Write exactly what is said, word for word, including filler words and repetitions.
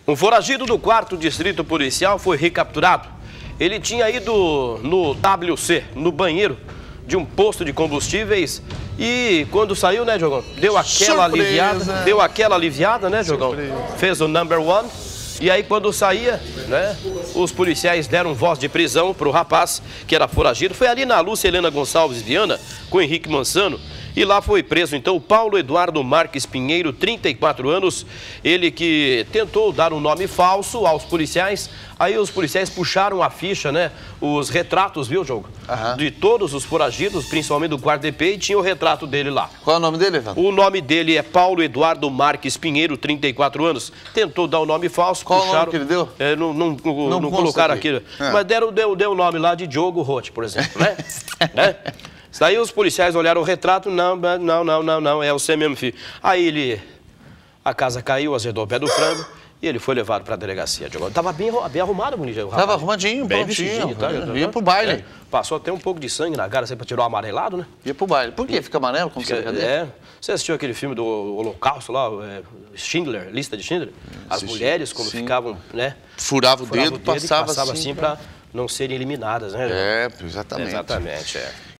Um foragido do quarto distrito policial foi recapturado. Ele tinha ido no W C, no banheiro de um posto de combustíveis, e quando saiu, né, Diogão, deu aquela Surpresa. aliviada, deu aquela aliviada, né, Diogão? Surpresa. Fez o number one, e aí quando saía, né, os policiais deram voz de prisão pro rapaz que era foragido. Foi ali na Lúcia Helena Gonçalves Viana, com Henrique Mansano, e lá foi preso, então, Paulo Eduardo Marques Pinheiro, trinta e quatro anos, ele que tentou dar um nome falso aos policiais. Aí os policiais puxaram a ficha, né, os retratos, viu, Diogo? Aham. De todos os foragidos, principalmente do quarto D P, e tinha o retrato dele lá. Qual é o nome dele, Evandro? O nome dele é Paulo Eduardo Marques Pinheiro, trinta e quatro anos. Tentou dar o nome falso, Qual puxaram... o nome que ele deu? É, não não, não, Não não consta colocaram aqui. aquilo. É. Mas deram, deu, deu o nome lá de Diogo Roth, por exemplo, né? né? Daí os policiais olharam o retrato, não, não, não, não, não, é você mesmo, filho. Aí ele, a casa caiu, azedou o pé do frango e ele foi levado para a delegacia. Tava bem, bem arrumado, bonito. Tava arrumadinho, bem prontinho. tá, Ia pro baile. É, passou até um pouco de sangue na cara, assim, para tirar o amarelado, né? Ia pro baile. Por quê? Fica amarelo como você brincadeira? É. Você assistiu aquele filme do Holocausto lá, é, Schindler, Lista de Schindler? As Assisti. mulheres, quando Sim. ficavam, né? Furava o furava dedo, passava, passava assim assim para não serem eliminadas, né? É, exatamente. Exatamente, é.